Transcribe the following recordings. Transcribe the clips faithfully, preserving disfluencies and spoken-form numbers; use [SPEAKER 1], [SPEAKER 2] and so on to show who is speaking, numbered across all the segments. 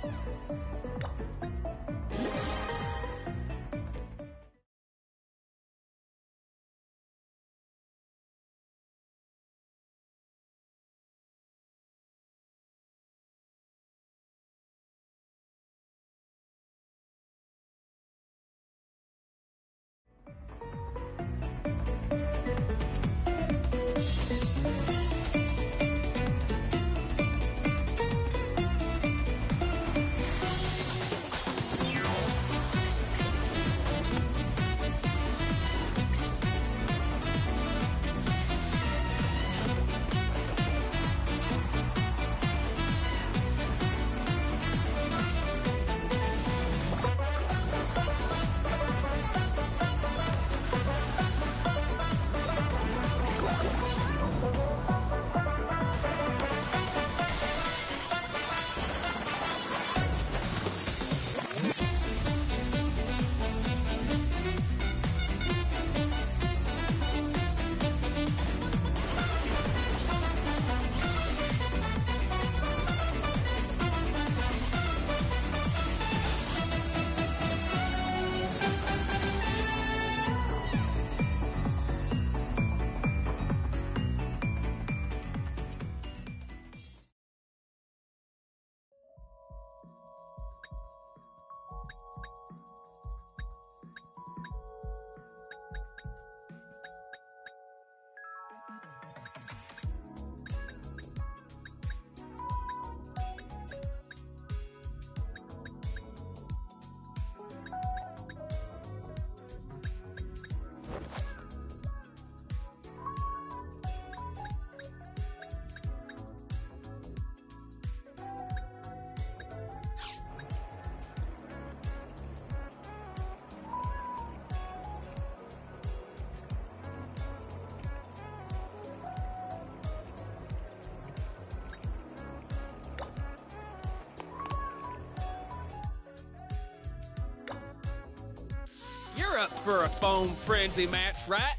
[SPEAKER 1] You're up for a foam frenzy match, right?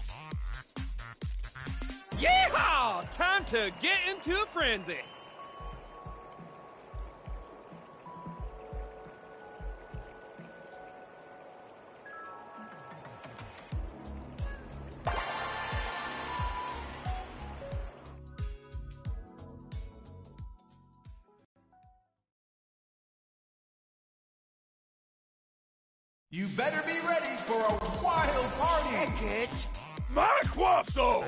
[SPEAKER 1] Yeehaw! Time to get into a frenzy!
[SPEAKER 2] You better be ready for a wild party!
[SPEAKER 3] Check it! Marquapso!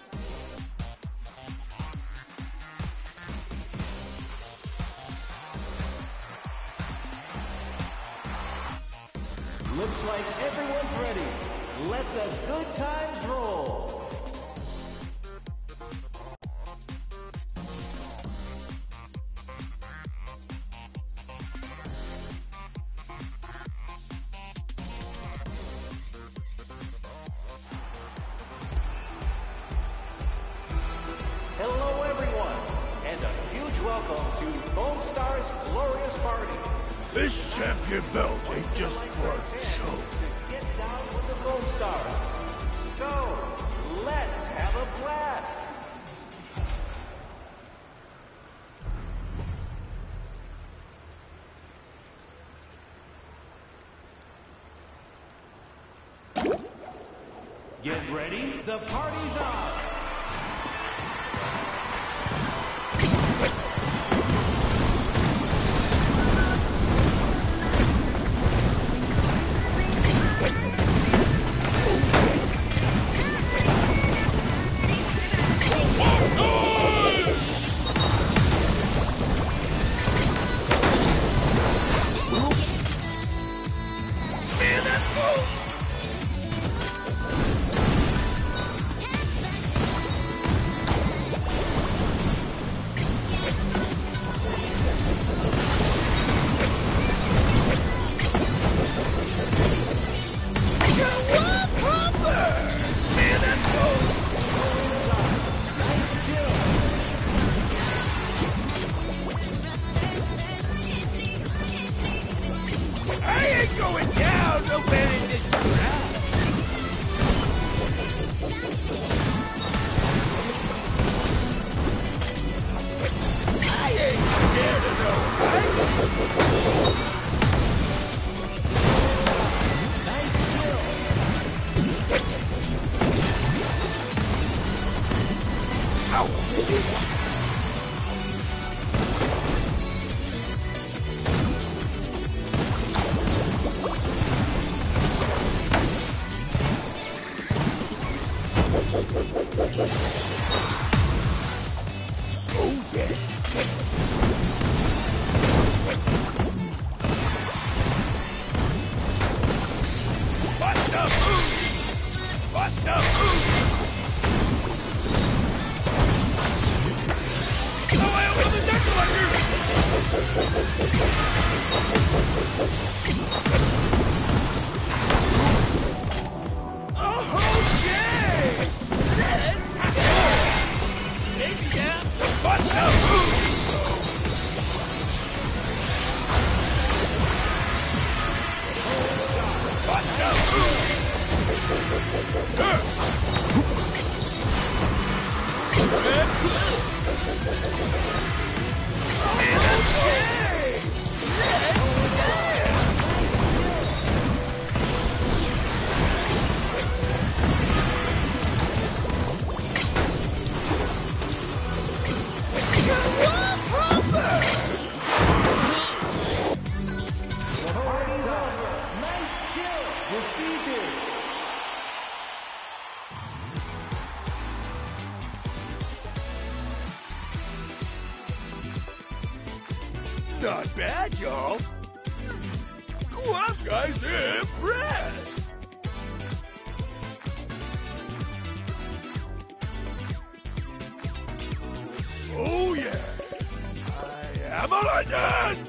[SPEAKER 4] Looks like everyone's ready. Let the good times roll. Hello, everyone, and a huge welcome to Foam Star's Glorious Party.
[SPEAKER 3] This champion belt ain't just for a show.
[SPEAKER 4] To get down with the Foam Stars. So, let's have a blast. Get ready, the party's on.
[SPEAKER 3] Not bad, y'all. Go on, guys, impressed. Oh, yeah. I am a legend.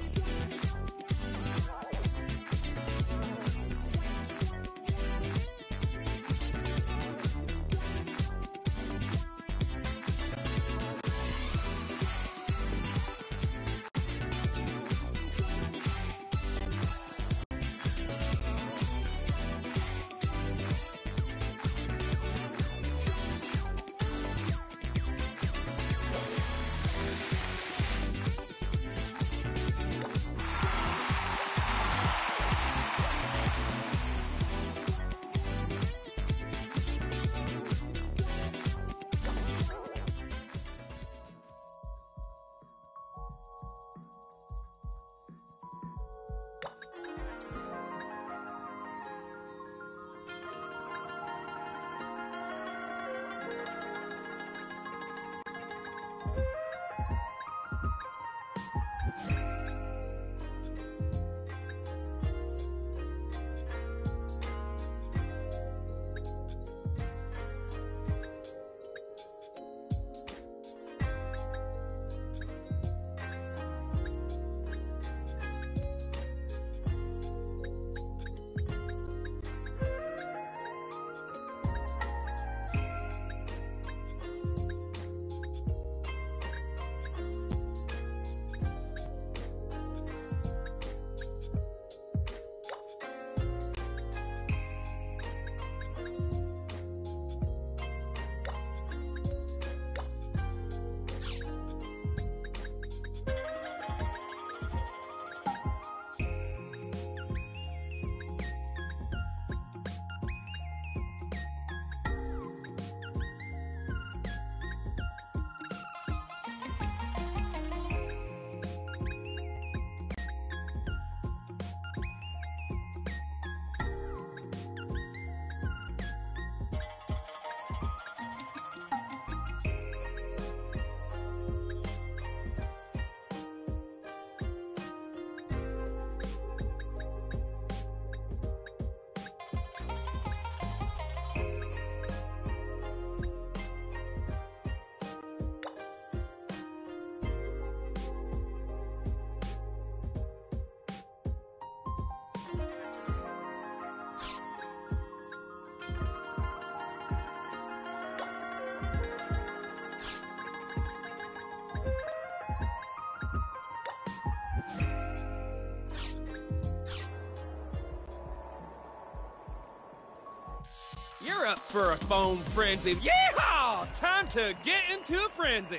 [SPEAKER 1] You're up for a foam frenzy. Yeehaw! Time to get into a frenzy.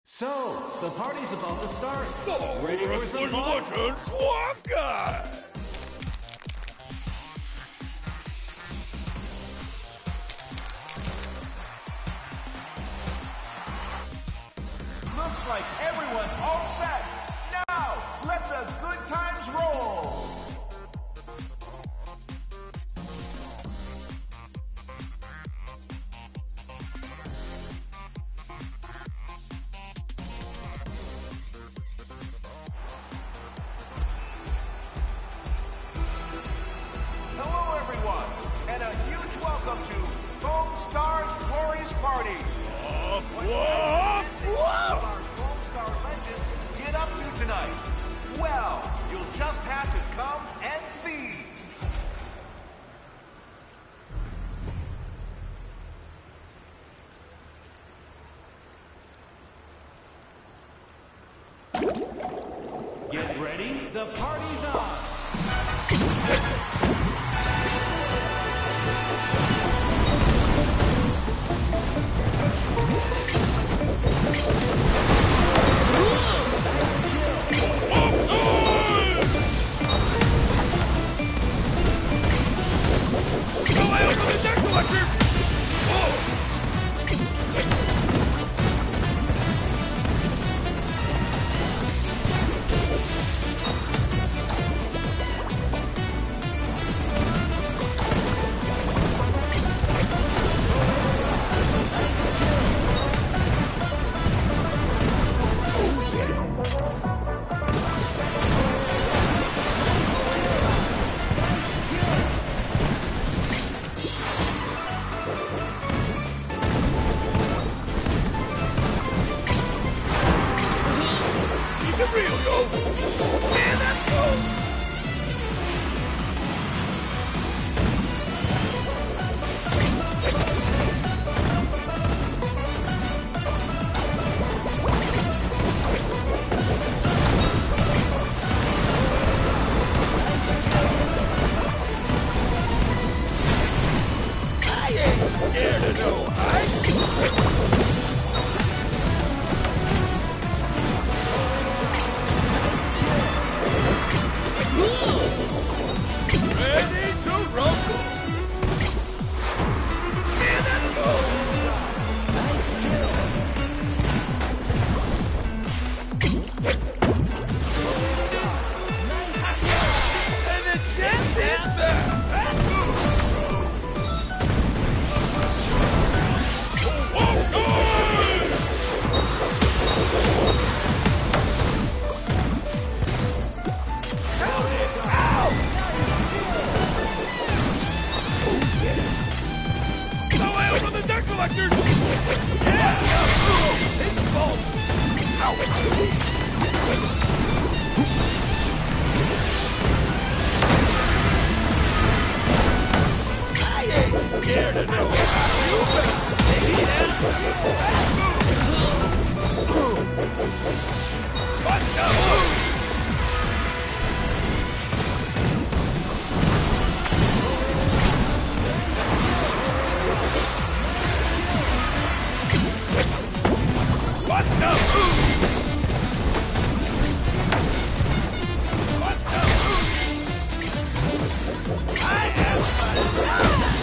[SPEAKER 4] So, the party's about to start.
[SPEAKER 3] The
[SPEAKER 4] Ready for some
[SPEAKER 3] wrestling
[SPEAKER 4] fun?
[SPEAKER 3] legend, Quaff Guy!
[SPEAKER 2] Looks like everyone's all set. Now, let the good times roll. Hello, everyone, and a huge welcome to Foam Stars Glorious Party.
[SPEAKER 3] Quaff,
[SPEAKER 2] What
[SPEAKER 3] quaff,
[SPEAKER 2] can
[SPEAKER 3] quaff!
[SPEAKER 2] our Foam Star legends get up to tonight? Well, you'll just have to come and see.
[SPEAKER 4] Get ready, the party's on.
[SPEAKER 3] Go out for the deck collector! Whoa! Keep it real, yo! Man, that's cool! I ain't scared of no heights! Ready to rumble! Man, that's cool! And the champ is back! That's cool! Oh, oh, Count it out! Go out for the deck collectors! Yeah! It's fault! I ain't scared of no you better take it out! What's the move? What's the move? What's the move? I have my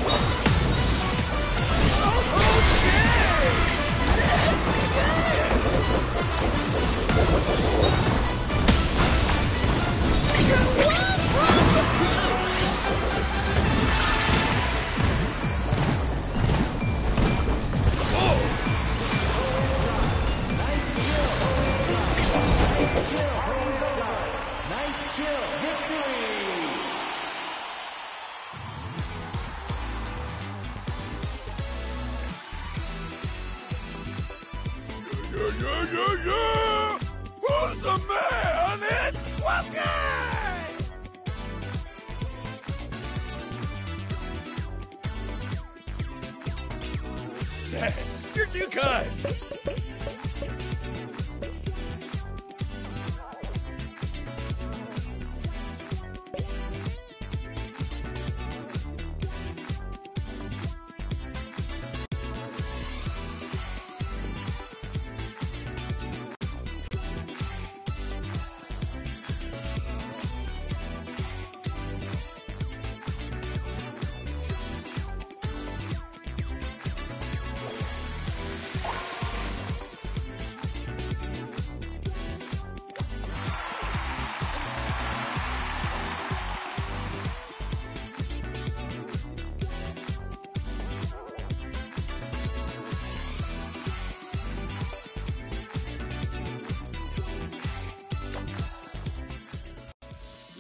[SPEAKER 4] Nice chill, victory!
[SPEAKER 3] Yeah, yeah, yeah, yeah! Who's the man? It's Quaff Guy! You're too kind!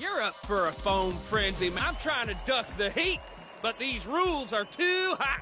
[SPEAKER 1] You're up for a phone frenzy. I'm trying to duck the heat, but these rules are too hot.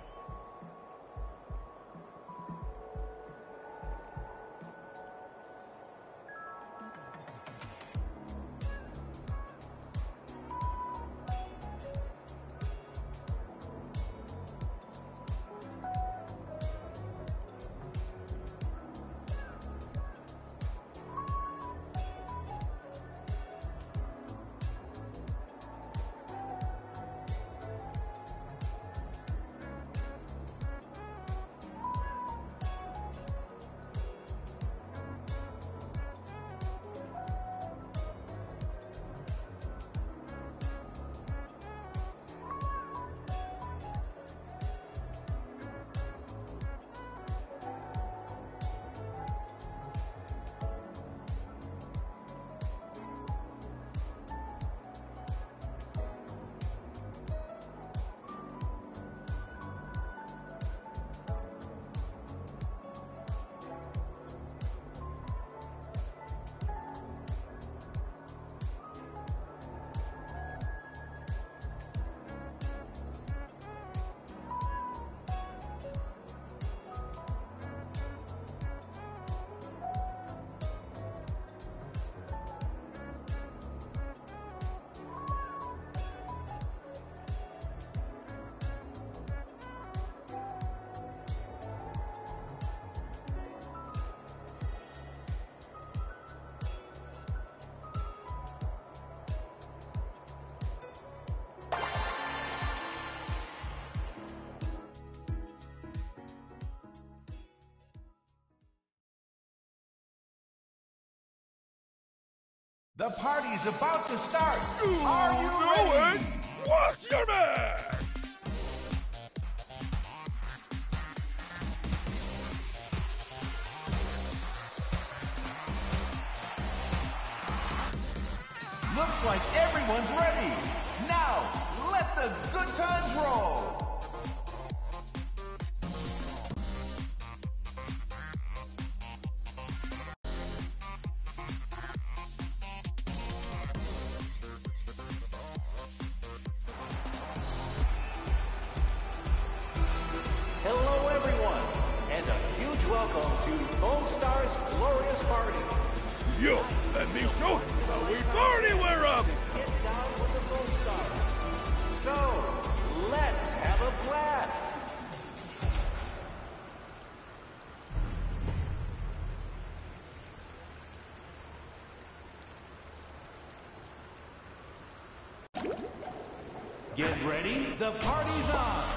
[SPEAKER 2] The party's about to start.
[SPEAKER 3] You
[SPEAKER 2] Are you
[SPEAKER 3] know
[SPEAKER 2] ready?
[SPEAKER 3] it? What's your man?
[SPEAKER 2] Looks like everyone's ready. Now, let the good times roll.
[SPEAKER 4] Hello, everyone, and a huge welcome to Foam Star's Glorious Party.
[SPEAKER 3] Yo, let me show you how we party we're up.
[SPEAKER 4] Get down with the Foam Stars. So, let's have a blast. Get ready, the party's on.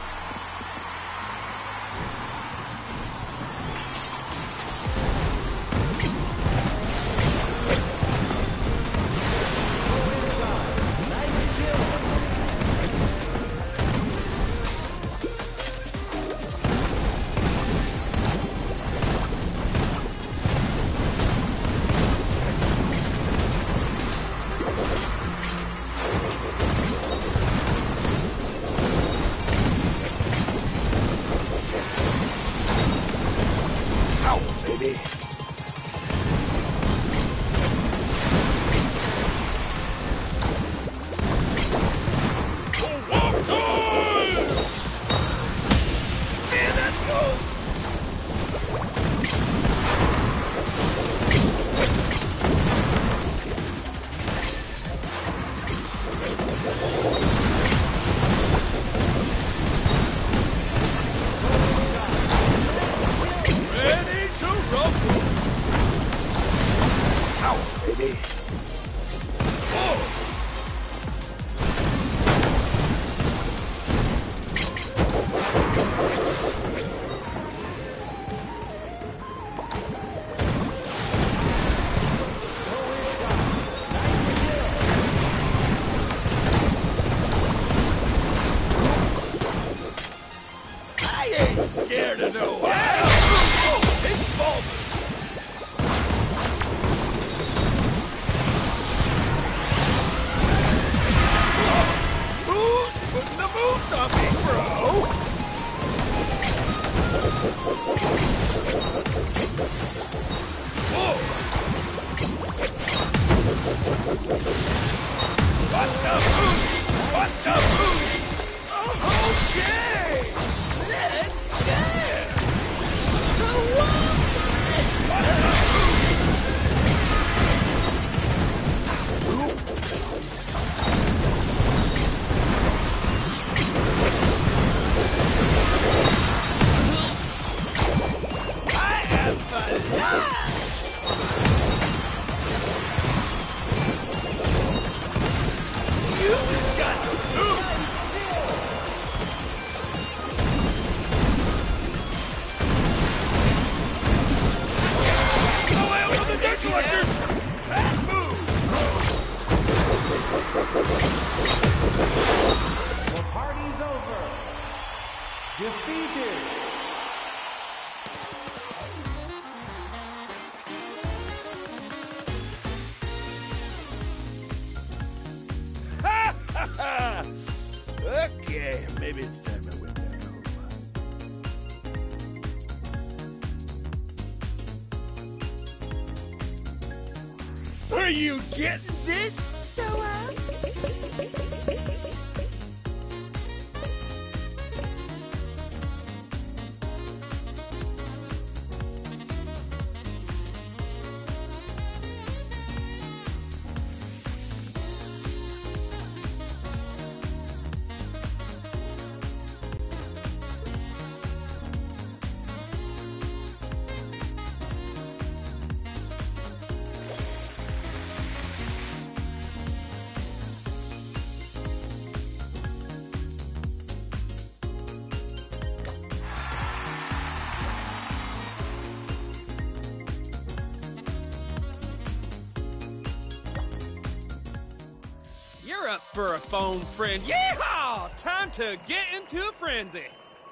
[SPEAKER 3] Scared of no hell! Big ball! Who's putting the moves on me, bro? Whoa!
[SPEAKER 4] defeated.
[SPEAKER 3] Ha ha ha! Okay, maybe it's time I went back home. Are you getting this, Soa?
[SPEAKER 1] You're up for a phone friend. Yeehaw! Time to get into a frenzy.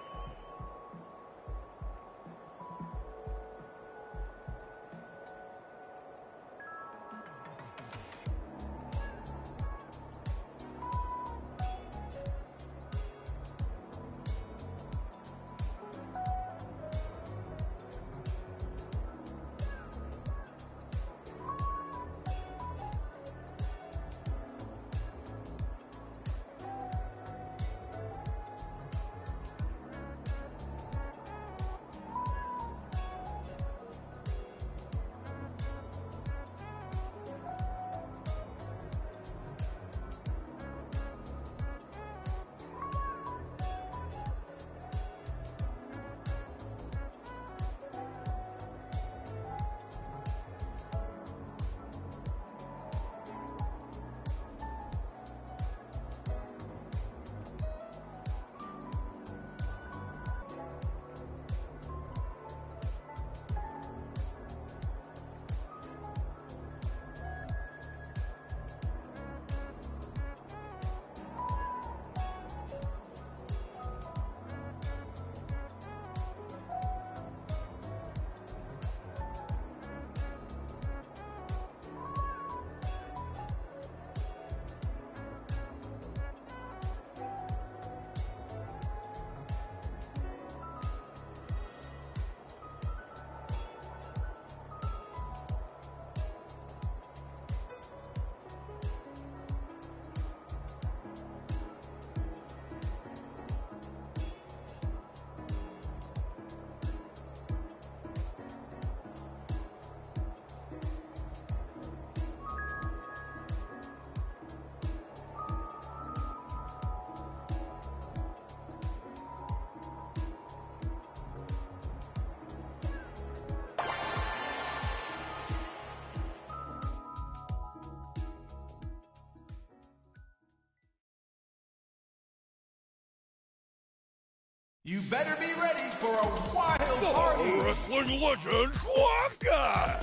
[SPEAKER 2] You better be ready for a wild
[SPEAKER 3] The
[SPEAKER 2] party!
[SPEAKER 3] wrestling legend, Quaff Guy!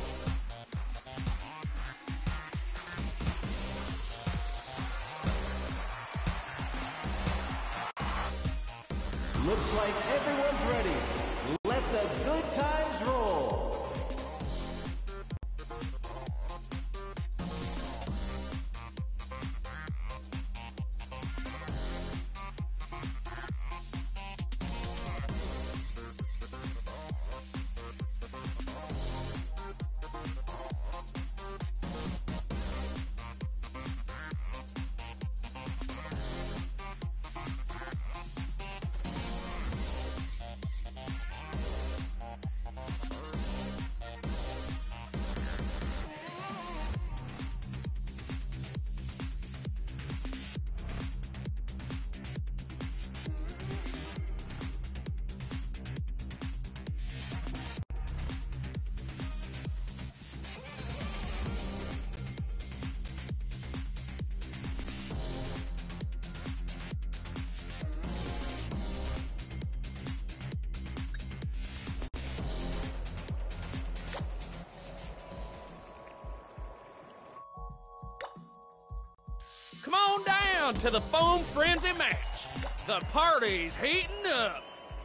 [SPEAKER 4] Looks like everyone's ready. Let the good times roll.
[SPEAKER 1] Come on down to the Foam Frenzy match. The party's heating up.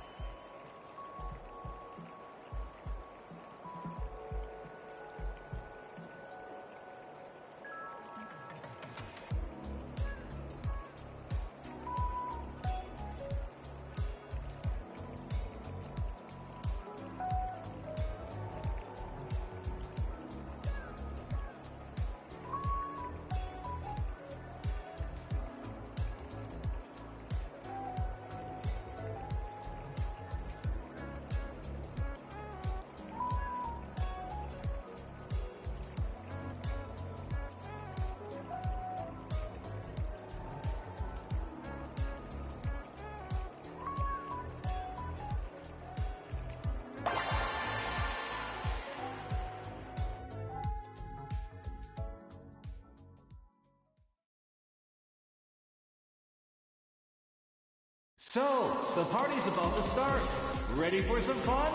[SPEAKER 4] So, the party's about to start. Ready for some fun?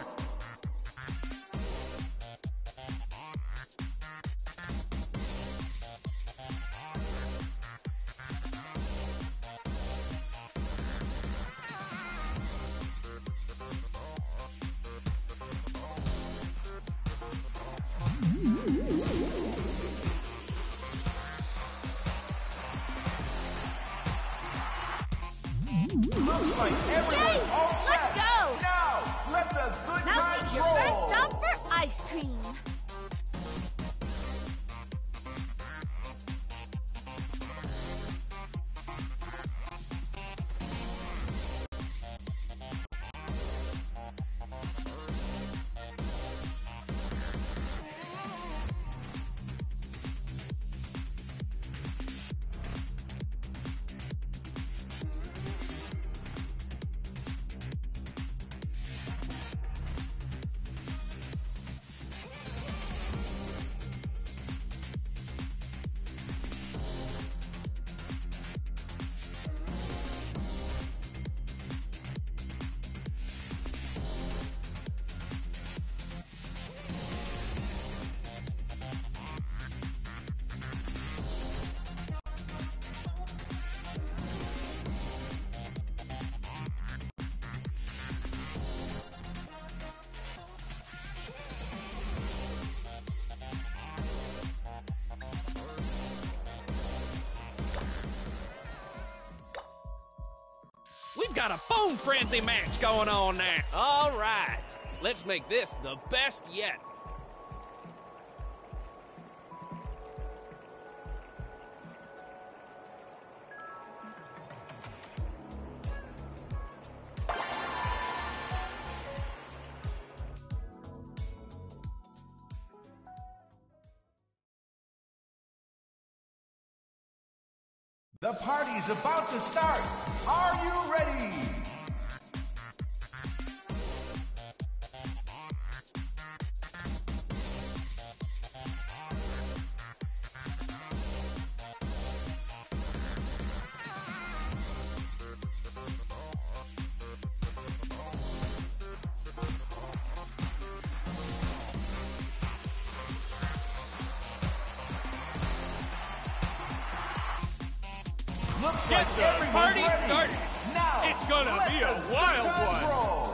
[SPEAKER 2] Looks like everyone's
[SPEAKER 5] Yay!
[SPEAKER 2] all set.
[SPEAKER 5] Let's go!
[SPEAKER 2] Now, let the good
[SPEAKER 5] Now
[SPEAKER 2] times
[SPEAKER 5] take your
[SPEAKER 2] roll.
[SPEAKER 5] first stop for ice cream.
[SPEAKER 1] We've got a phone frenzy match going on now. All right, let's make this the best yet.
[SPEAKER 2] The party's about to start. Are you ready? Looks
[SPEAKER 1] Get
[SPEAKER 2] like
[SPEAKER 1] the
[SPEAKER 2] everyone's
[SPEAKER 1] party
[SPEAKER 2] ready.
[SPEAKER 1] started.
[SPEAKER 2] Now,
[SPEAKER 1] It's gonna
[SPEAKER 2] let
[SPEAKER 1] be
[SPEAKER 2] the
[SPEAKER 1] a
[SPEAKER 2] good
[SPEAKER 1] wild
[SPEAKER 2] times
[SPEAKER 1] one.
[SPEAKER 2] roll.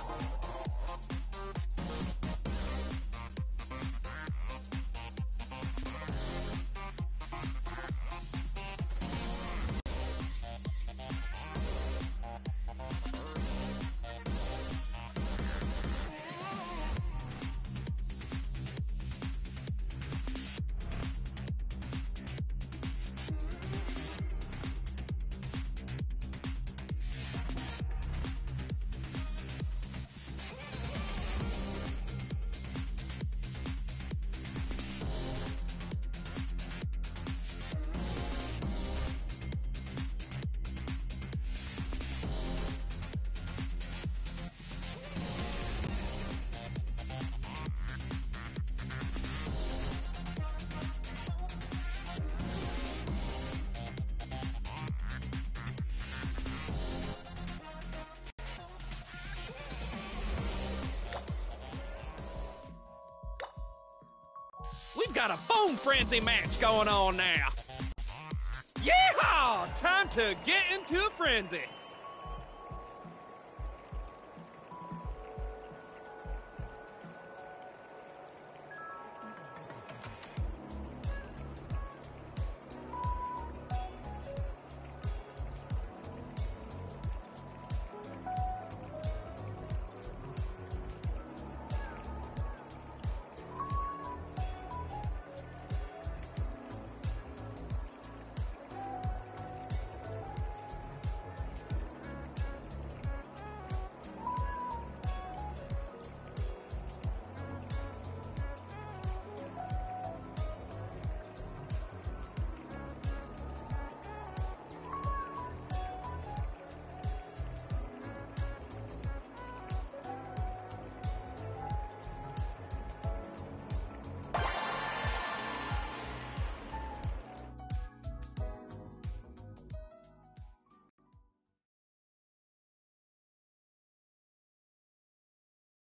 [SPEAKER 1] We've got a phone frenzy match going on now. Yeehaw! Time to get into a frenzy.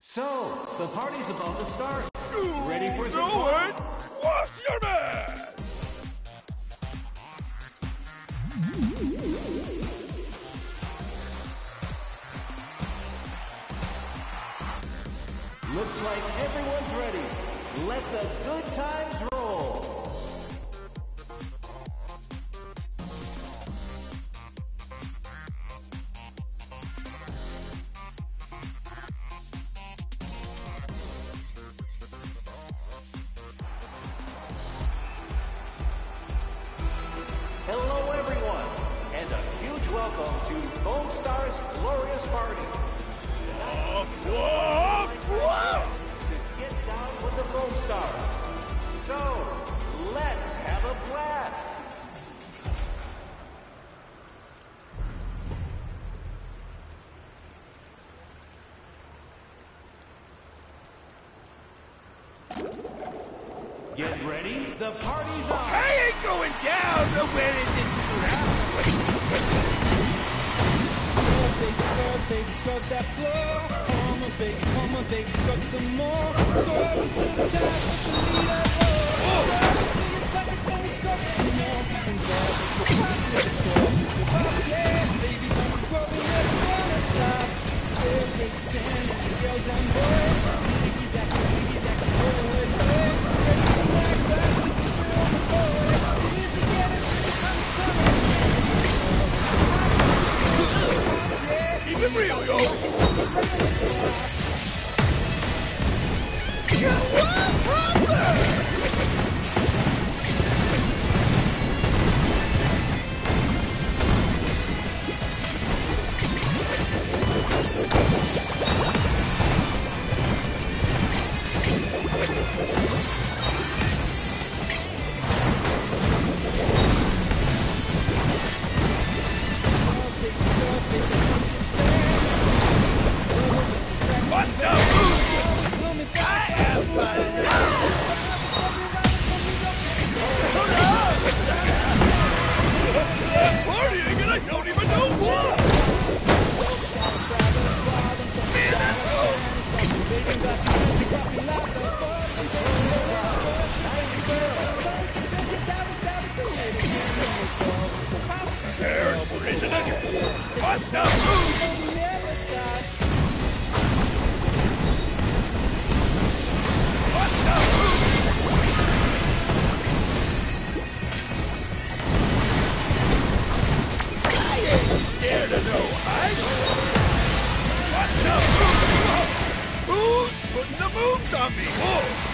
[SPEAKER 4] So, the party's about to start. Ready for some
[SPEAKER 3] Do
[SPEAKER 4] fun?
[SPEAKER 3] it! What's your man?
[SPEAKER 4] Looks like everyone's ready. Let the good times roll. Hello, everyone, and a huge welcome to Foam Star's glorious party.
[SPEAKER 3] Whoa, whoa!
[SPEAKER 4] To get down with the Foam Stars. So, let's have a blast. Get ready, the party's on.
[SPEAKER 3] I ain't going down nowhere in this crowd.
[SPEAKER 6] Scrub, baby, scrub, baby, scrub that floor. Come on, baby, come on, baby, scrub some more. Scrub until the top, put the lead up low. Scrub until you tuck it, then we scrub some more. And grab it, the pop, yeah, scrub, the pop, yeah. Baby, come scrubbing, never gonna stop. Still take ten, and the girls and boys. Ziggy, zacky, ziggy, zacky, roll with it. Ready to black fast, keep it on the board. Easy, get it, I'm telling you.
[SPEAKER 3] Keep it real, yo. What problem? What's the move? I am my party and I don't even know what. Man, that's all. There's prison again. What's the move? What's the move? I ain't scared of no height. What's the move? Who's putting the moves on me? Whoa!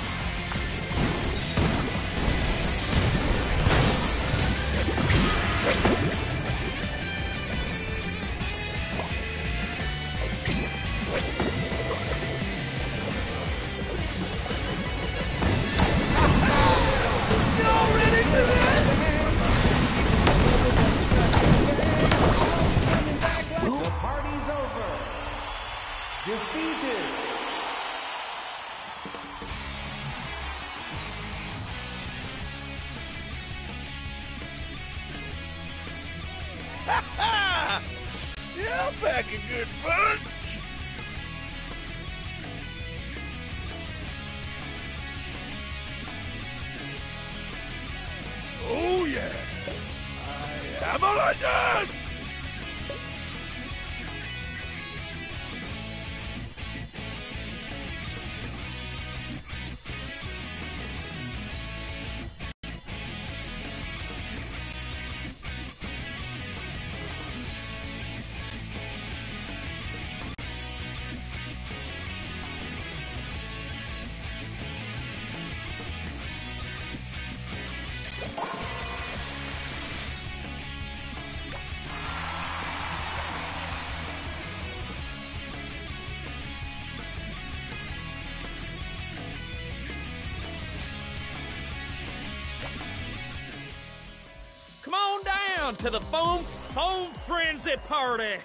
[SPEAKER 4] The party's over. Defeated.
[SPEAKER 3] Yeah, I'm back a good punch. Oh yeah, I am a legend.
[SPEAKER 1] Come on down to the Foam Foam Frenzy Party.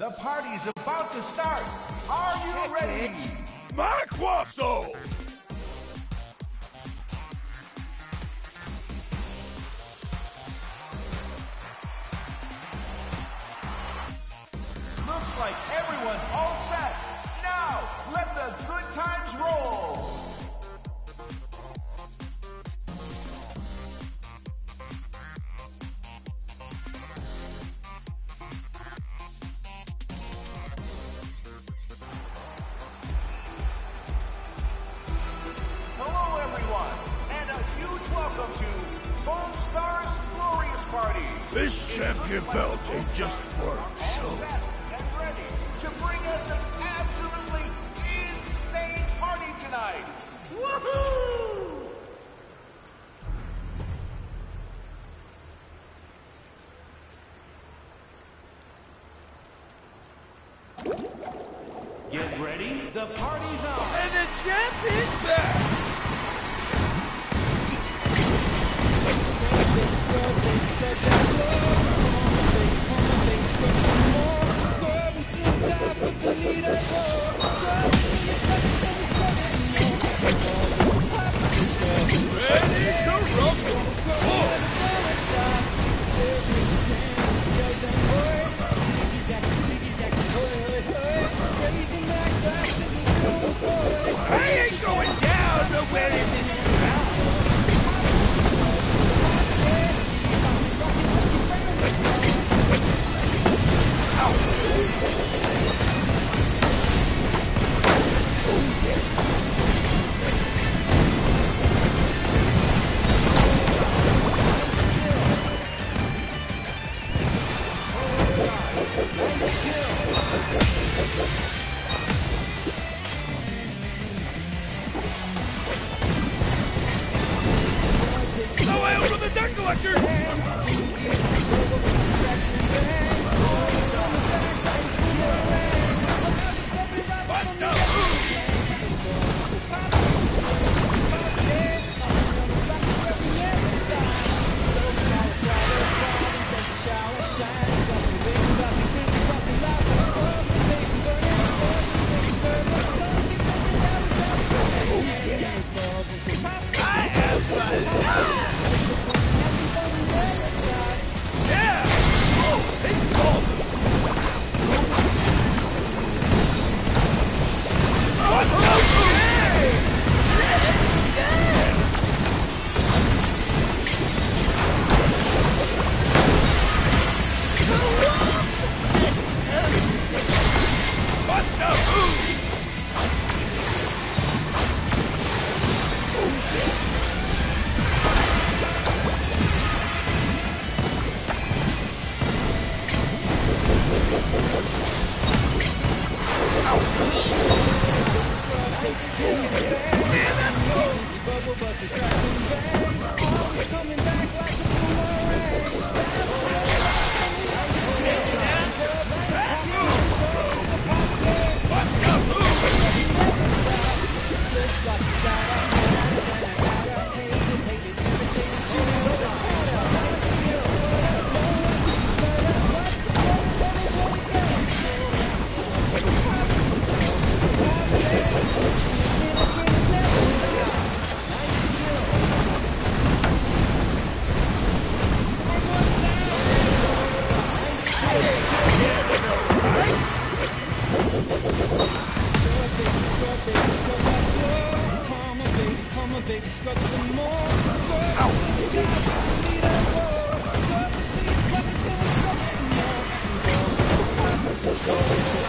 [SPEAKER 2] The party's about to start. Are you ready?
[SPEAKER 3] My Quapso!
[SPEAKER 2] Looks like everyone's all set. Now, let the good times roll. Hello, everyone, and a huge welcome to Foam Stars Glorious Party.
[SPEAKER 3] This champion belt ain't just for a
[SPEAKER 2] All
[SPEAKER 3] show.
[SPEAKER 2] set and ready to bring us an absolutely insane party tonight. Woohoo!
[SPEAKER 4] Get ready, the party's on.
[SPEAKER 3] And the champ is back! Ready to rumble! I ain't going down nowhere in this crowd! No out from the debt collector! Bust up! I have yeah! Oh, they called us! What the? Bust up!
[SPEAKER 6] Baby, scrub some more. Scrub until you die, you need a roll. Scrub until you tuck it down, scrub it some more. Scrub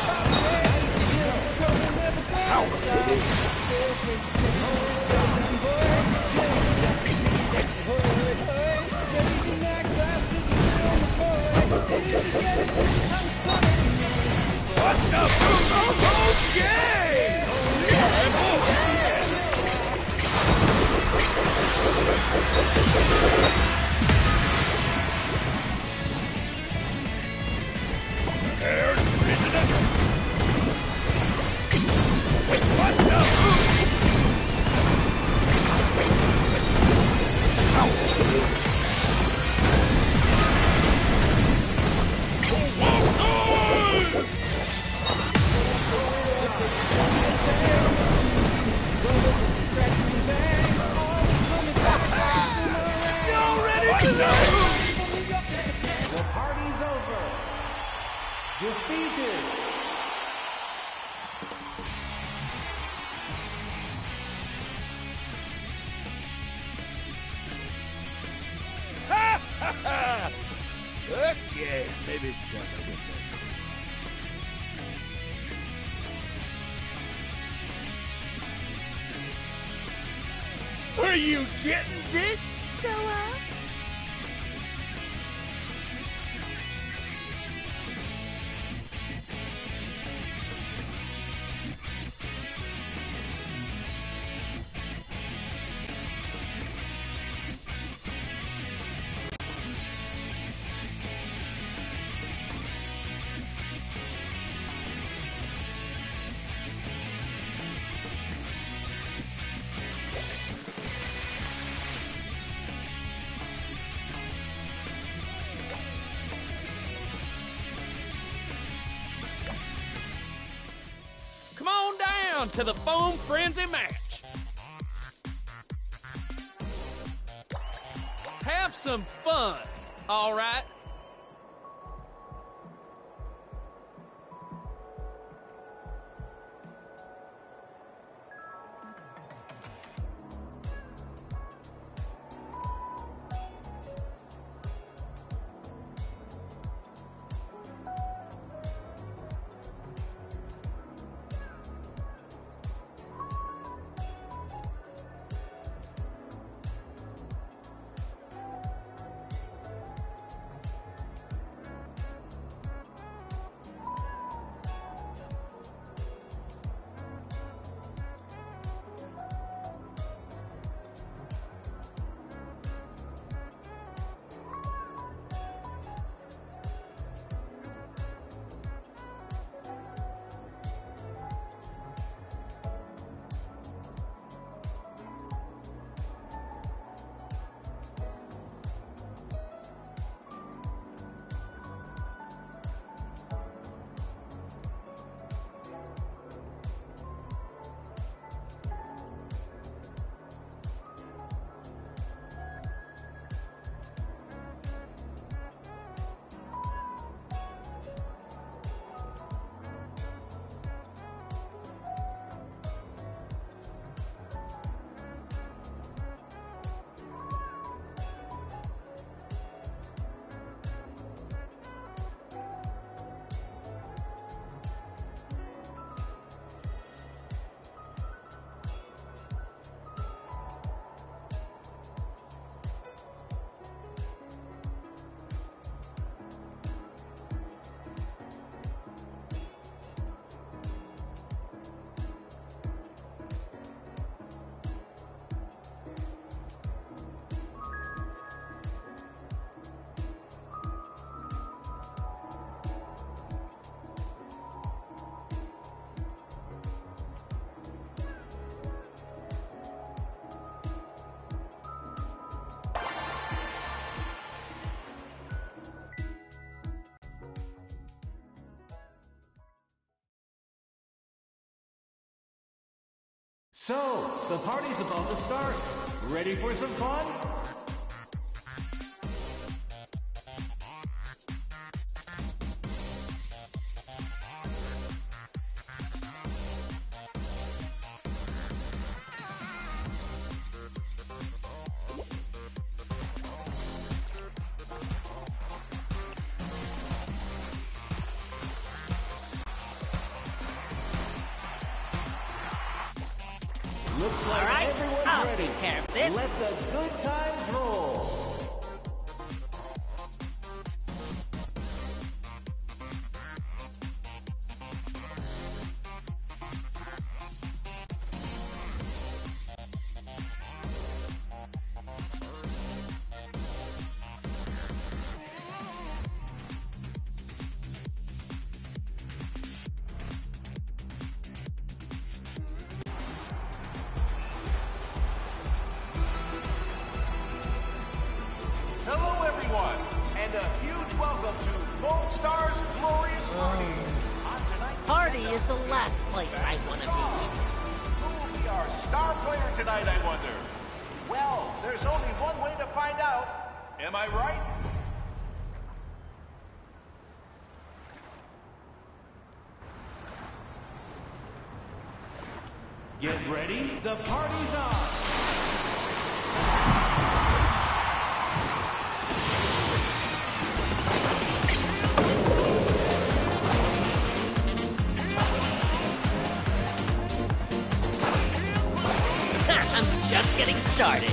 [SPEAKER 6] will never go stop. Still pretend, girls and boys, children got the knees at the hood, hood. Ladies in that glass, looking on the boy. Did you get it? I'm telling you.
[SPEAKER 3] Bust up! Okay! There's prisoner! Bust up! Whoa, whoa!
[SPEAKER 4] defeated.
[SPEAKER 3] Ha ha ha! Okay, maybe it's time I went back. Are you getting this?
[SPEAKER 5] So, uh,
[SPEAKER 1] Come on down to the Foam Frenzy match. Have some fun, all right?
[SPEAKER 4] So, the party's about to start. Ready for some fun? Looks like
[SPEAKER 5] All right,
[SPEAKER 4] everyone's
[SPEAKER 5] I'll
[SPEAKER 4] ready.
[SPEAKER 5] take care of this.
[SPEAKER 4] Let the good times roll.
[SPEAKER 2] Hello, everyone, and a huge welcome to Foam Stars Glorious Party. On tonight's
[SPEAKER 5] party is the last place I want to be.
[SPEAKER 2] Who will be our star player tonight, I wonder? Well, there's only one way to find out. Am I right?
[SPEAKER 4] Get ready, the party's on!
[SPEAKER 5] I'm just getting started.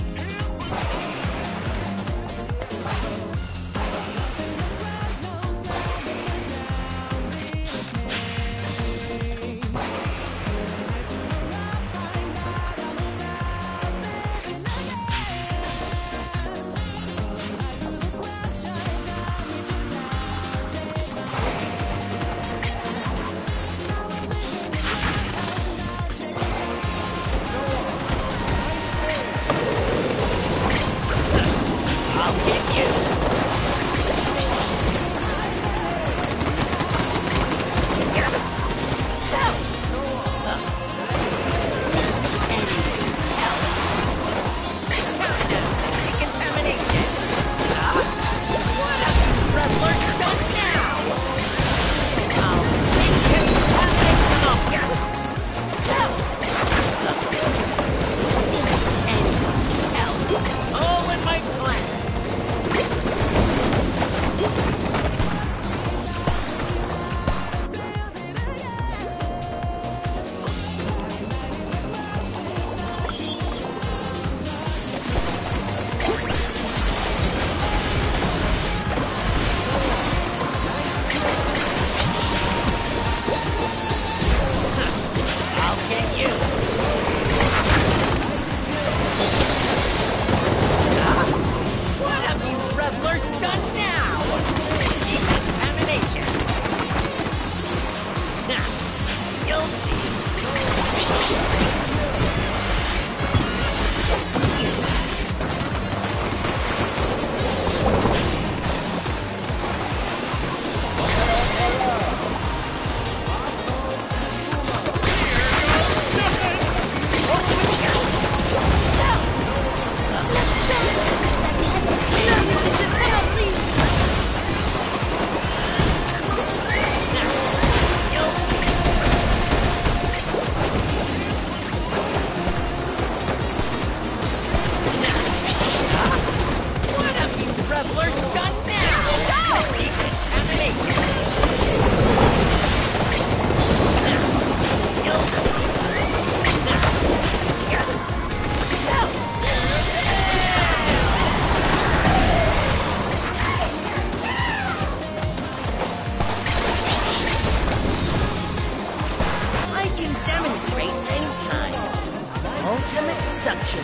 [SPEAKER 5] Ultimate suction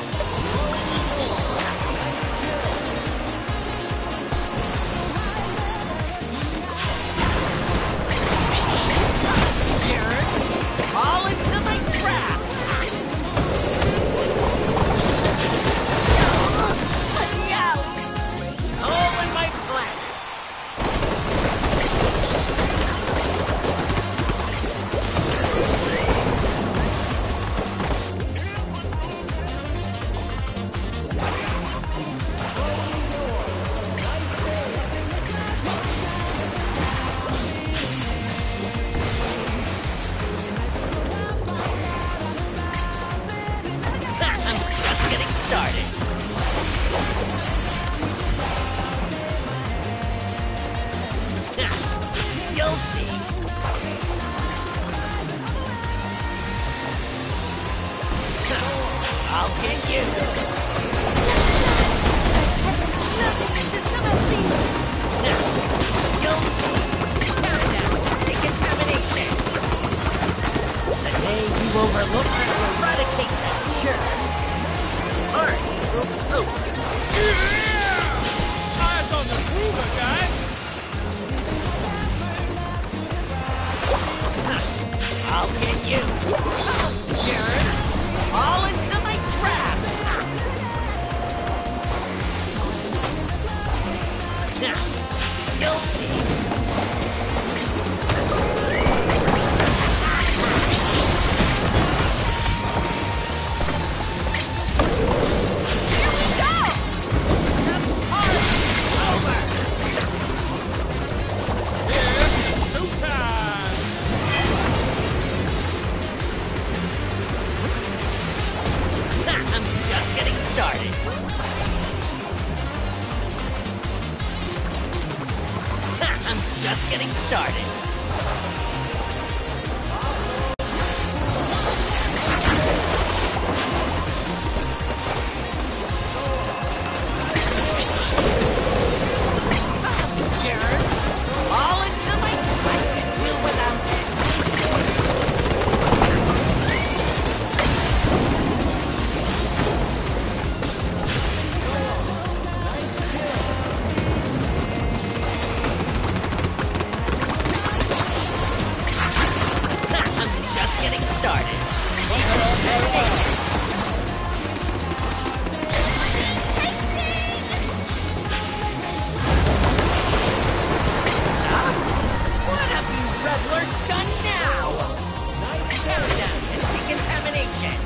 [SPEAKER 5] power. Jerks, fall into my trap. Let me out. Hole in my flank. I'll get you. Now, you'll see. Countdown to decontamination. The day you overlook and eradicate that jerk. Alright, ooh, ooh.
[SPEAKER 1] Yeah! Eyes on the mover, guys!
[SPEAKER 5] I'll get you. Jerks. Fall into my trap! Now, you'll see. Here we go! The party's over!
[SPEAKER 1] It's showtime!
[SPEAKER 5] just getting started. Germs, all into my I can do without this. I'm just getting started. What have you revelers done now? Countdown to decontamination.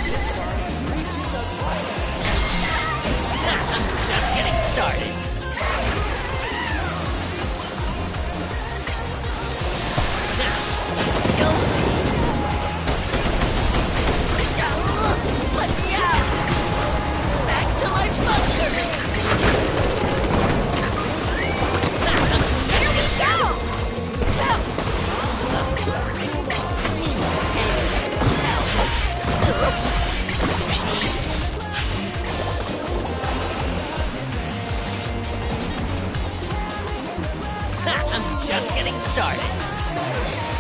[SPEAKER 5] I'm just getting started. Now, you'll see. Let me out! Back to my bunker! Here we go! I'm just getting started.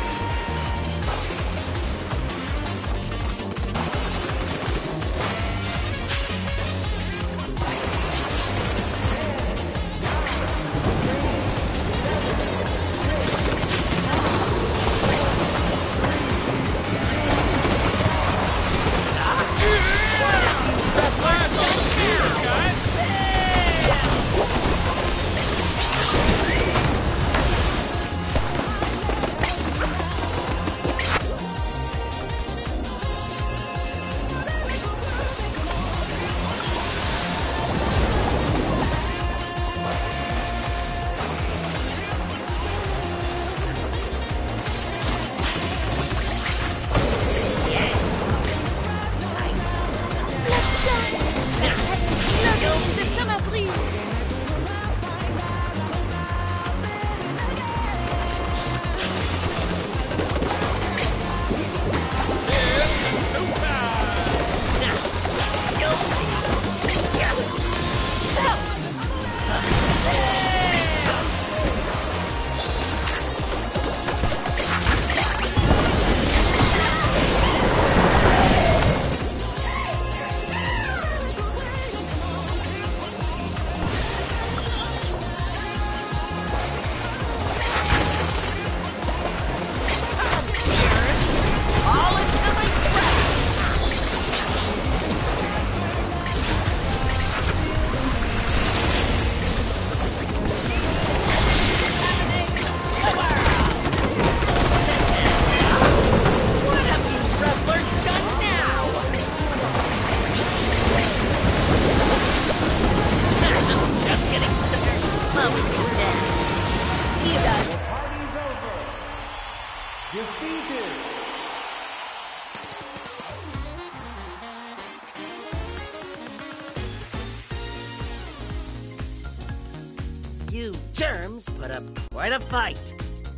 [SPEAKER 5] You germs put up quite a fight.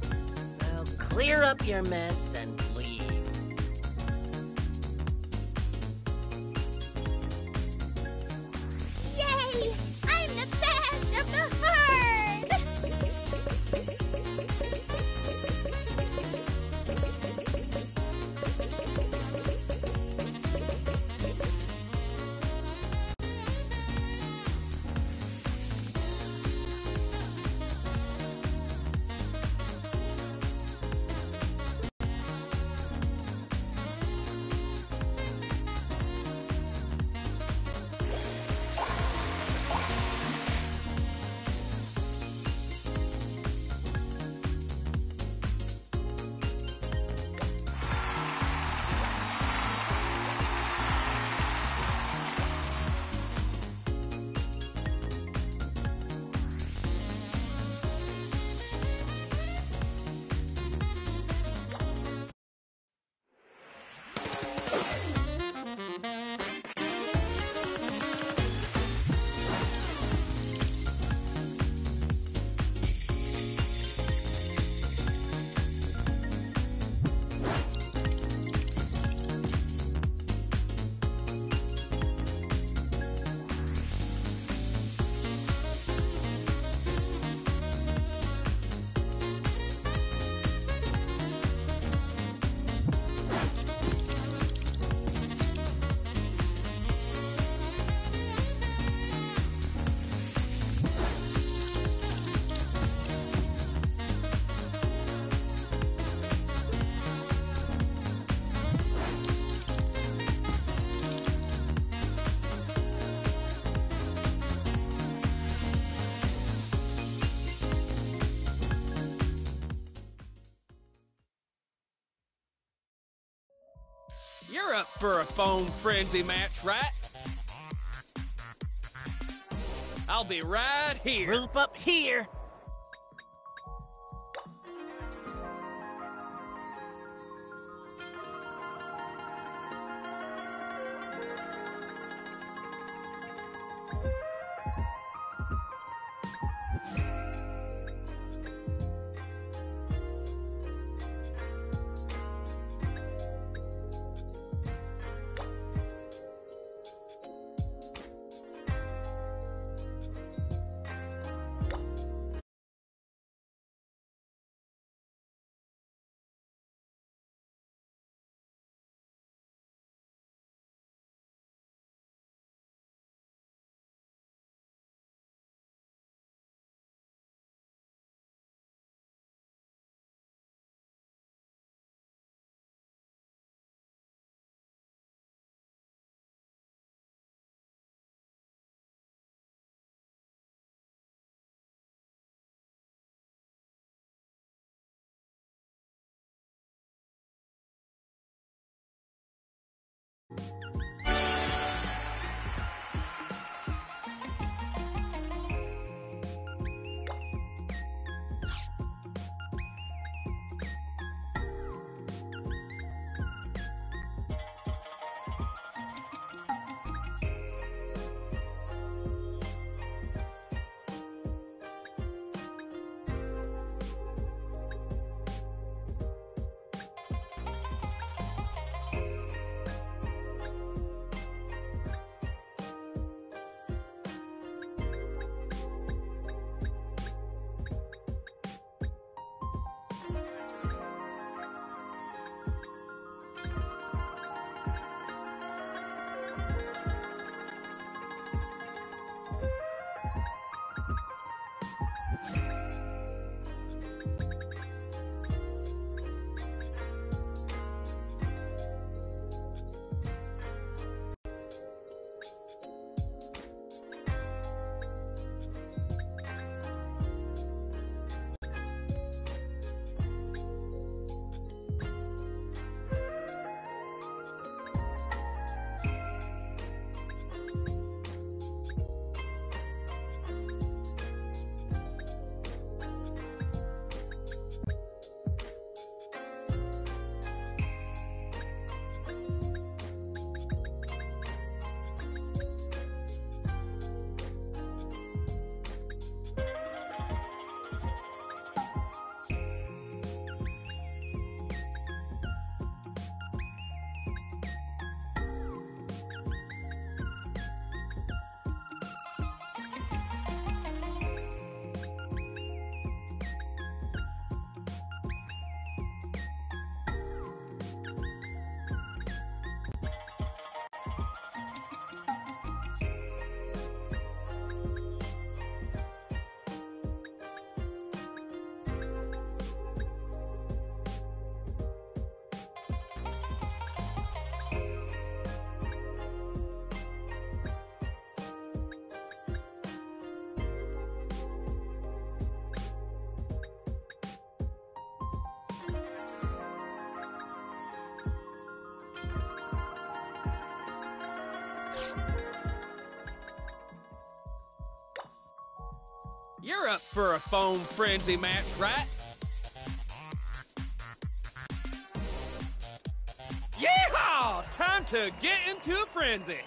[SPEAKER 5] Now clear up your mess and leave.
[SPEAKER 7] Yay! I'm the best of the herd!
[SPEAKER 1] You're up for a phone frenzy match, right? I'll be right here.
[SPEAKER 5] Group up here.
[SPEAKER 1] You're up for a phone frenzy match, right? Yeehaw! Time to get into a frenzy.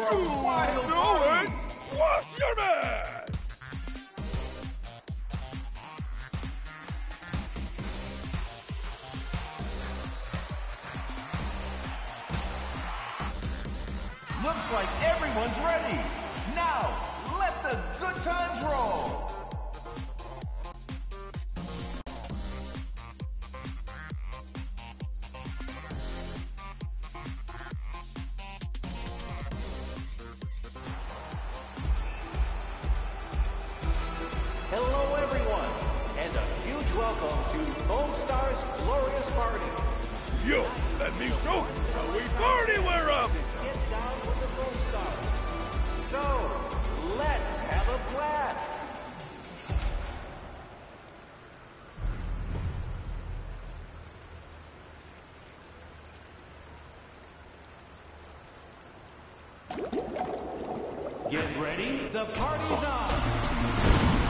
[SPEAKER 2] your wild party.
[SPEAKER 3] What's your man?
[SPEAKER 2] Looks like everyone's ready. Now, let the good times roll.
[SPEAKER 4] Hello, everyone, and a huge welcome to Foam Star's Glorious Party.
[SPEAKER 3] Yo, let me show you how we party we're up.
[SPEAKER 4] Get down with the Foam Stars. So, let's have a blast. Get ready, the party's on.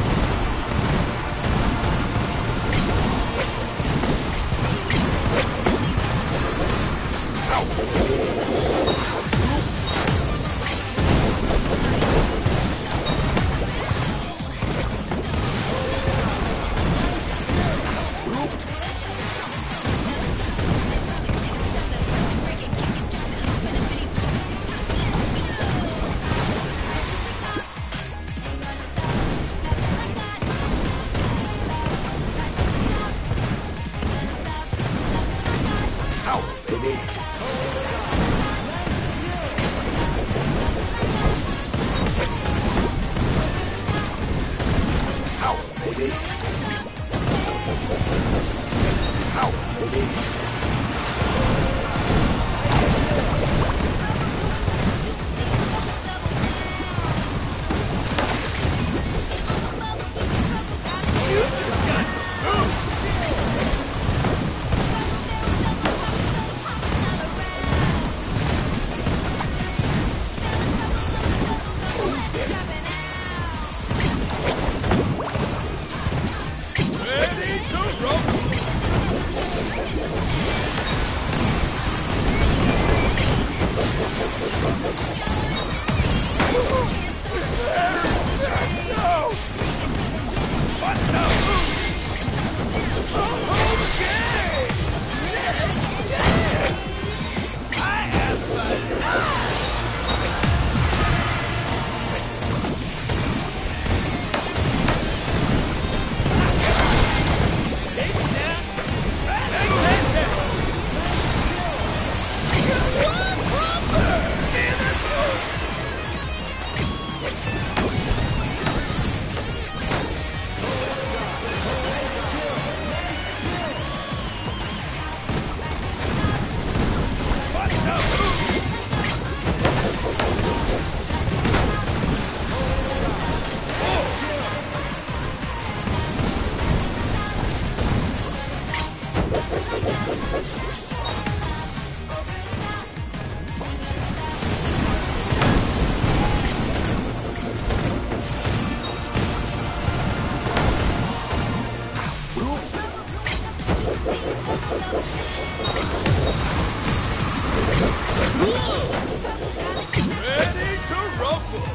[SPEAKER 3] Ready to rumble.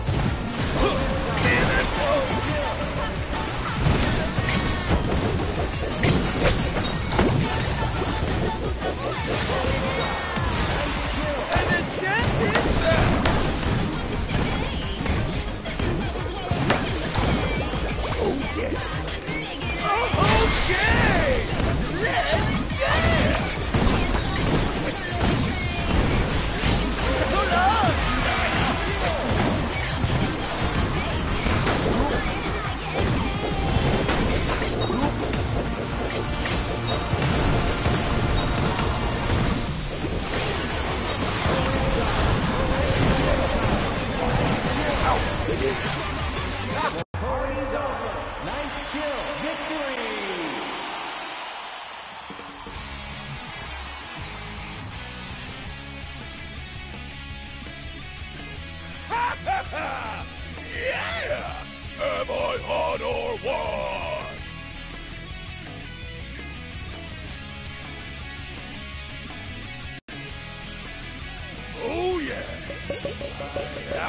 [SPEAKER 3] In and And the champ is back. Oh yeah. Okay. Let's dance. Hold on.
[SPEAKER 4] Party's over. Nice chill. Victory.
[SPEAKER 3] Ha ha ha! Yeah! Am I hot or what? Oh yeah!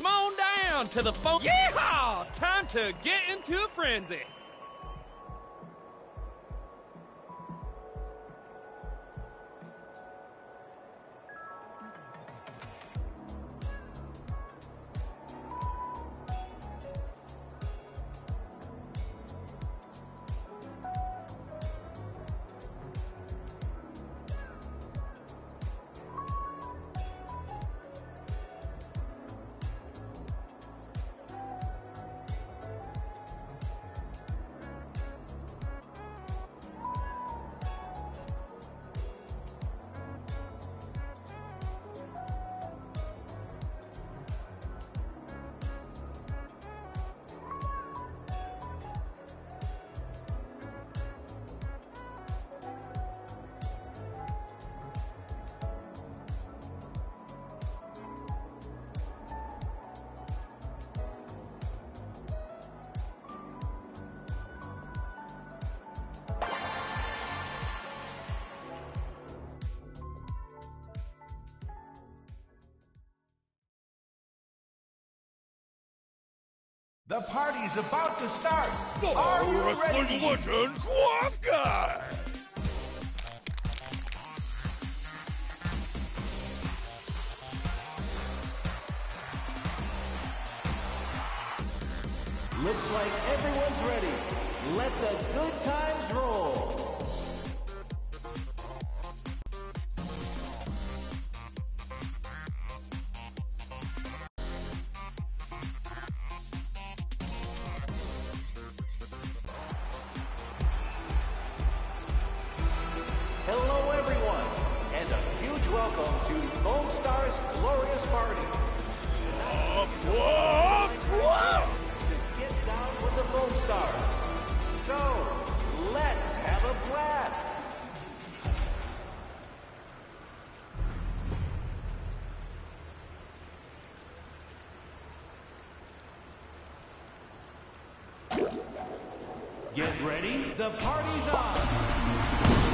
[SPEAKER 1] Come on down to the phone. Yeehaw! Time to get into a frenzy.
[SPEAKER 2] The party's about to start.
[SPEAKER 3] The
[SPEAKER 2] Are you
[SPEAKER 3] wrestling
[SPEAKER 2] ready?
[SPEAKER 3] legend, Quaff Guy!
[SPEAKER 4] Looks like everyone's ready. Let the good times roll. Hello, everyone, and a huge welcome to Lone Star's glorious party.
[SPEAKER 3] Quaff, quaff, quaff!
[SPEAKER 4] To get down with the Foam Stars. So, let's have a blast. Get ready, the party's on.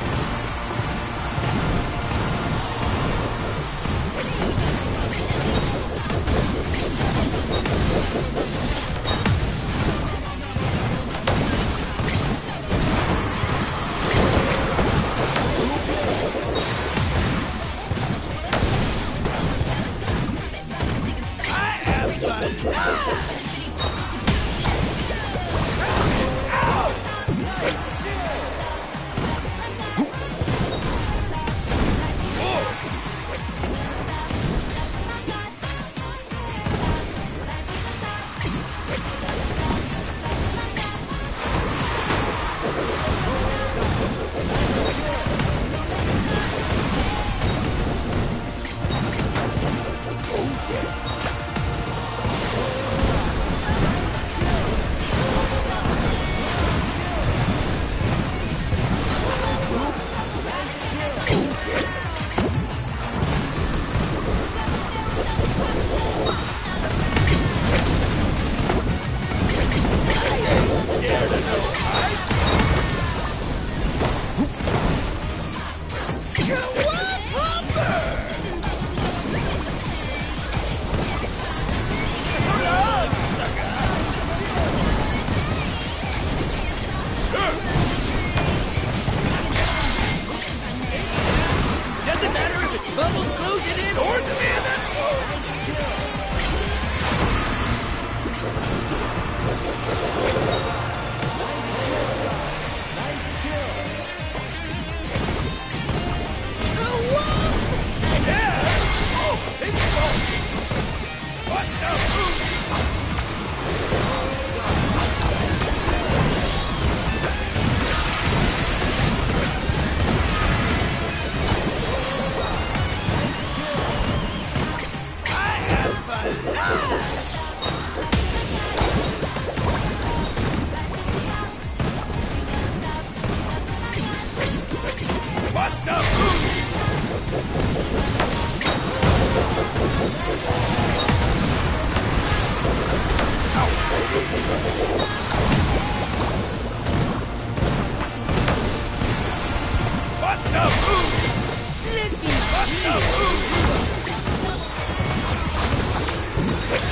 [SPEAKER 3] Doesn't matter if it's bubbles closing in or the man that's Bust up! Bust up! Let me bust up!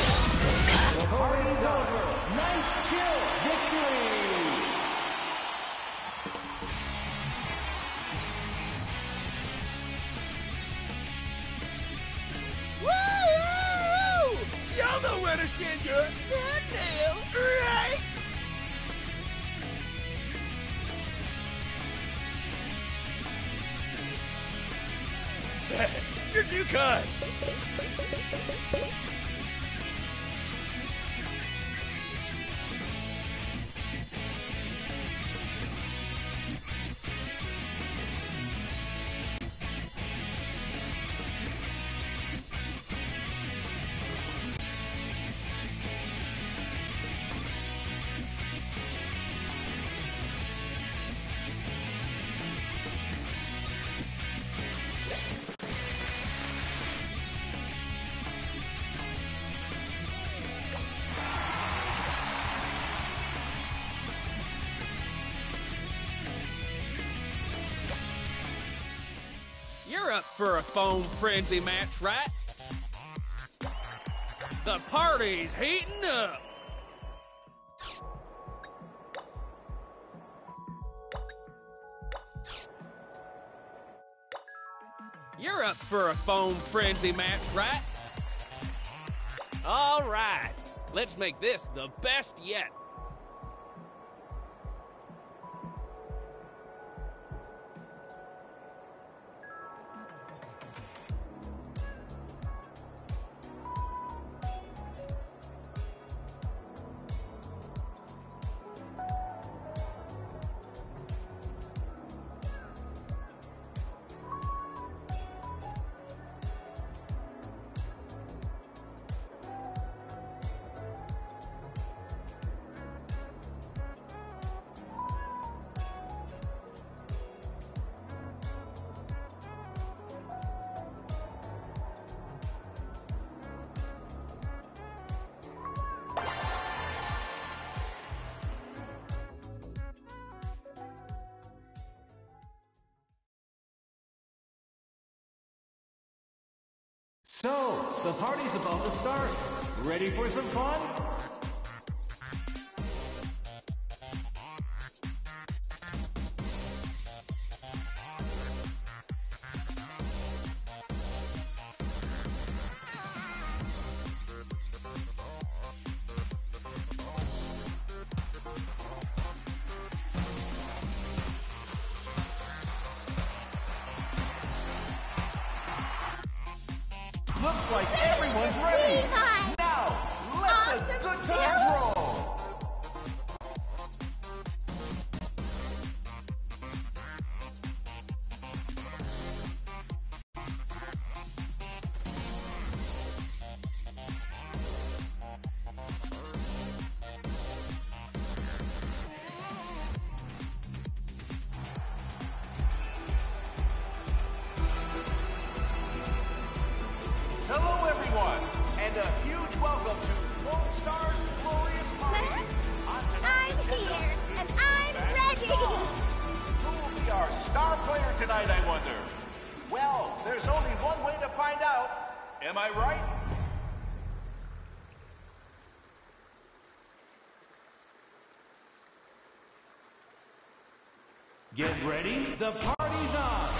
[SPEAKER 3] gonna send your thumbnail right. You're too kind.
[SPEAKER 1] You're up for a foam frenzy match, right? The party's heating up! You're up for a foam frenzy match, right? All right, let's make this the best yet.
[SPEAKER 4] So, the party's about to start. Ready for some fun?
[SPEAKER 2] Looks like everyone's ready.
[SPEAKER 7] Levi!
[SPEAKER 2] Now, let
[SPEAKER 7] Awesome
[SPEAKER 2] the good
[SPEAKER 7] skill.
[SPEAKER 2] times roll. Hello, everyone, and a huge welcome to Lone Star's Glorious Party. On tonight's
[SPEAKER 7] I'm
[SPEAKER 2] agenda
[SPEAKER 7] here,
[SPEAKER 2] is
[SPEAKER 7] and I'm
[SPEAKER 2] Best
[SPEAKER 7] ready.
[SPEAKER 2] Star. Who will be our star player tonight, I wonder? Well, there's only one way to find out. Am I right?
[SPEAKER 4] Get ready, the party's on!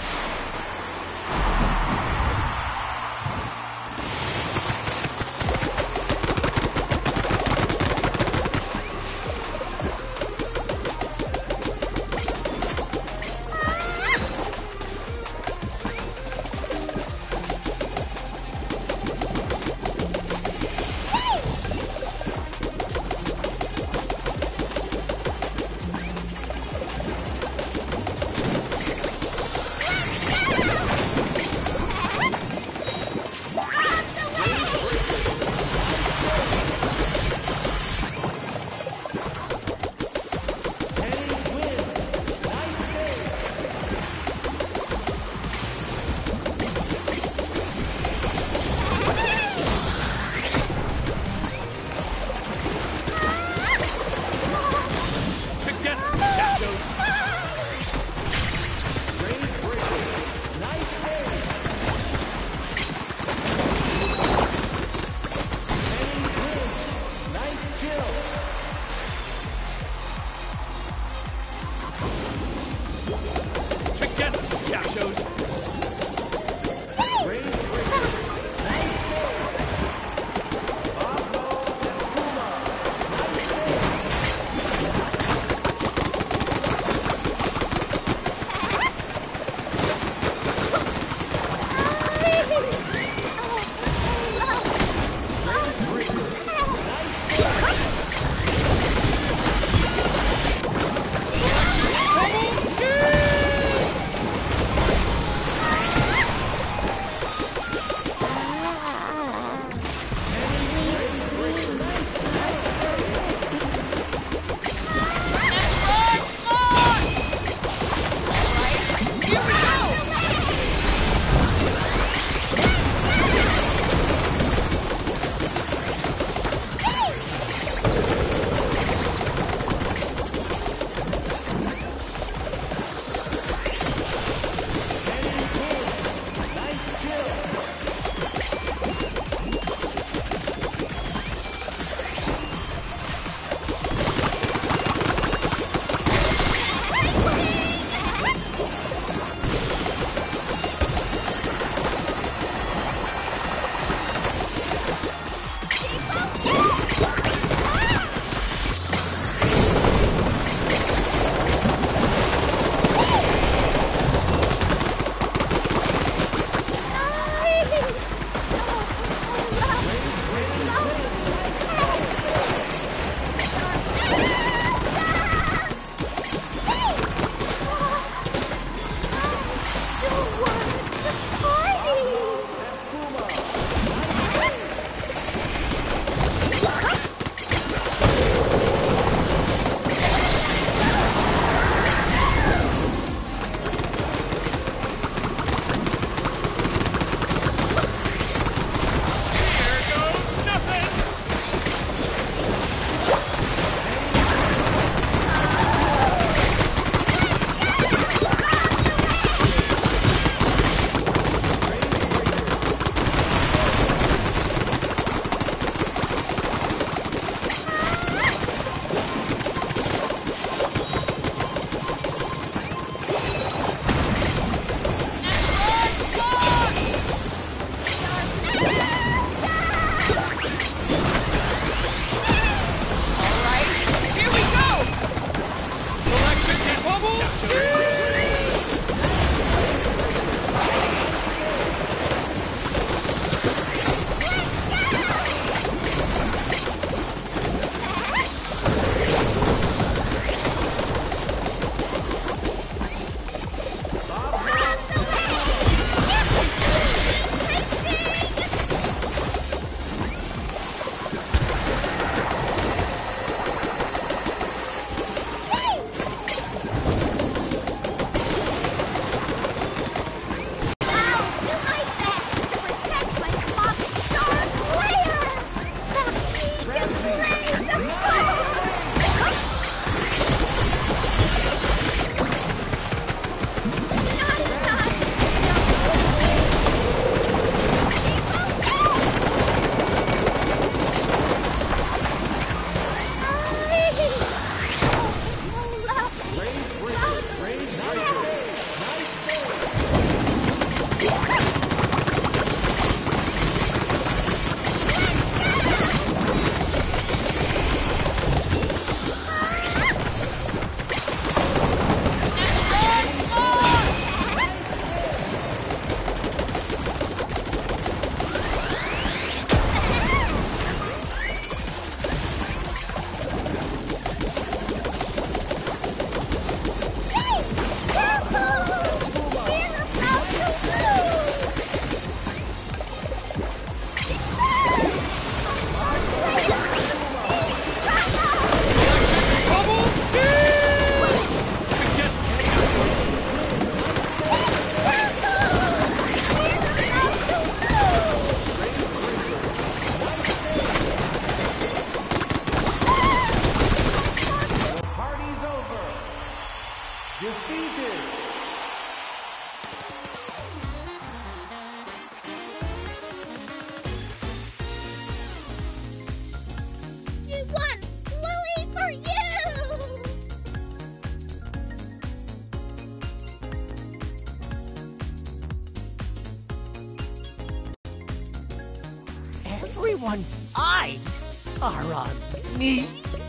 [SPEAKER 5] Everyone's eyes are on me.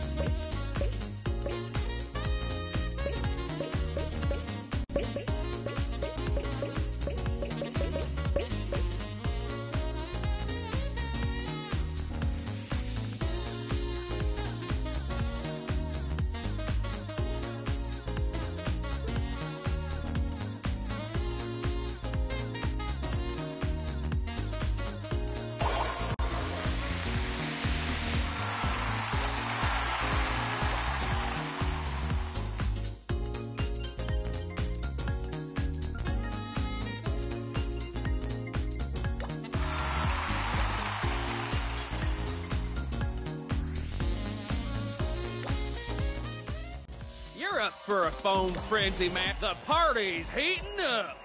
[SPEAKER 1] You're up for a phone frenzy, man. The party's heating up.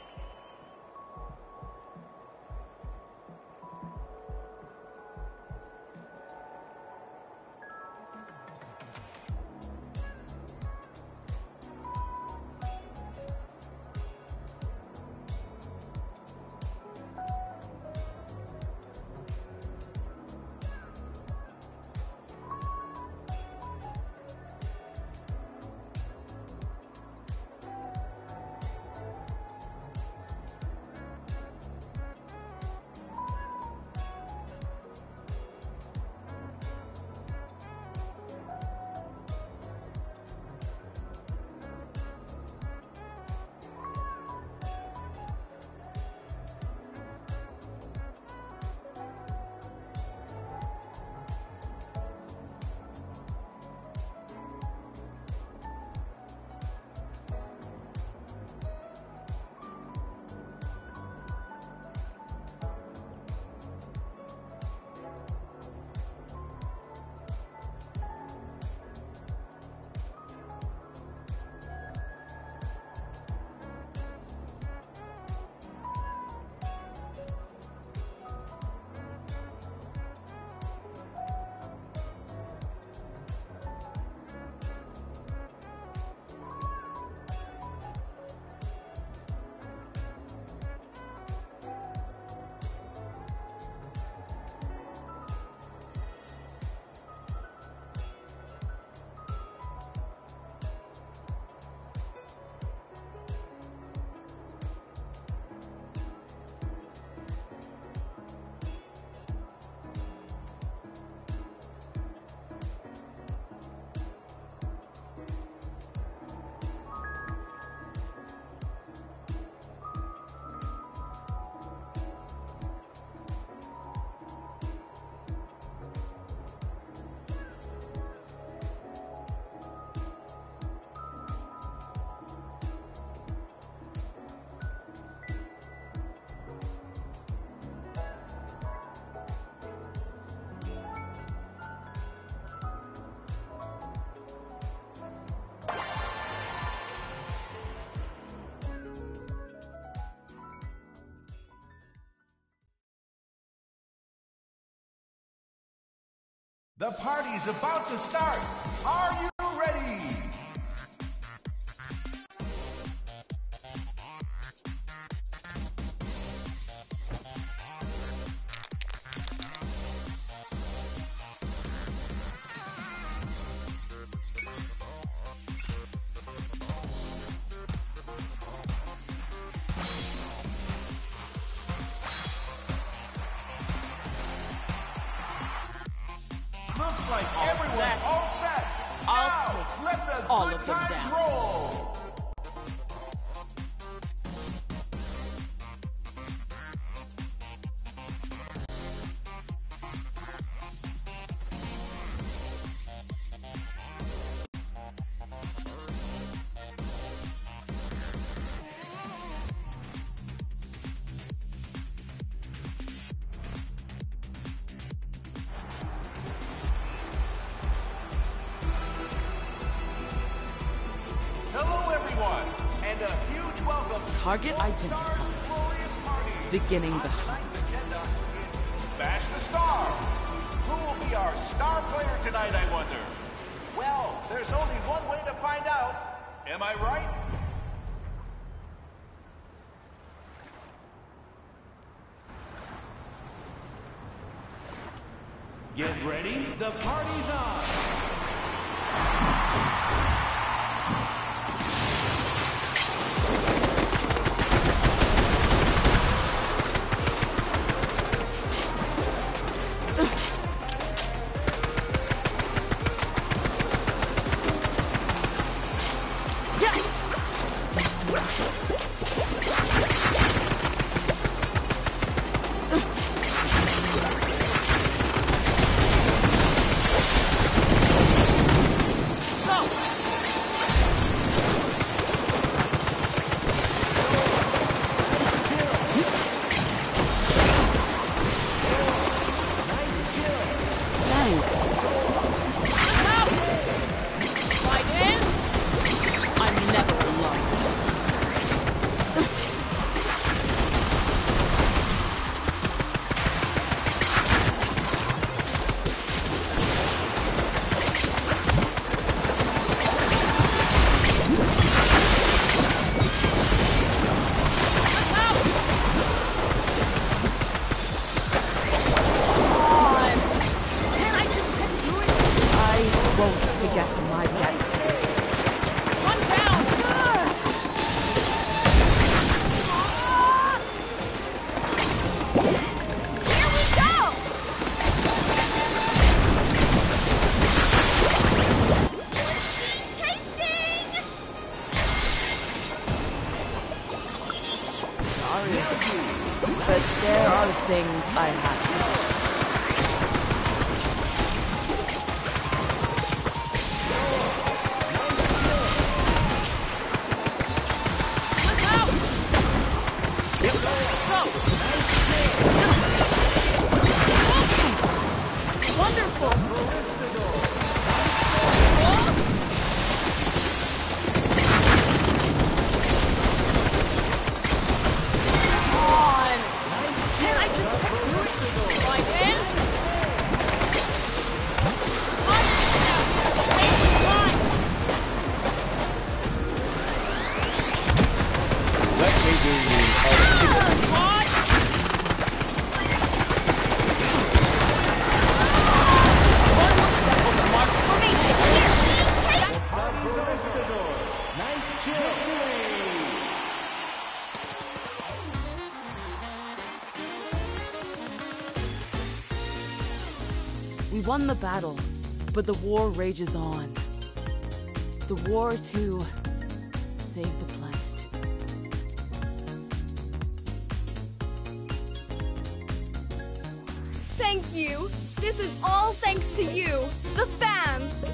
[SPEAKER 2] The party's about to start. Are you ready? Looks like
[SPEAKER 8] All
[SPEAKER 2] everyone's
[SPEAKER 8] set.
[SPEAKER 2] all set.
[SPEAKER 8] I'll
[SPEAKER 2] Now,
[SPEAKER 8] take
[SPEAKER 2] let the
[SPEAKER 8] all
[SPEAKER 2] good
[SPEAKER 8] of them
[SPEAKER 2] times
[SPEAKER 8] down.
[SPEAKER 2] roll. Hello, everyone, and a huge welcome to
[SPEAKER 8] Target
[SPEAKER 2] Lone
[SPEAKER 8] identified.
[SPEAKER 2] Star's glorious party.
[SPEAKER 8] Beginning the
[SPEAKER 2] On tonight's agenda is Smash the Star. Who will be our star player tonight, I wonder? Well, there's only one way to find out. Am I right?
[SPEAKER 4] Get ready, the party's on!
[SPEAKER 8] But there are things I have to do. We won the battle, but the war rages on. The war to save the planet.
[SPEAKER 9] Thank you! This is all thanks to you, the fans!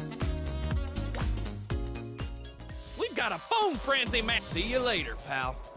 [SPEAKER 1] Got a phone frenzy match. See you later, pal.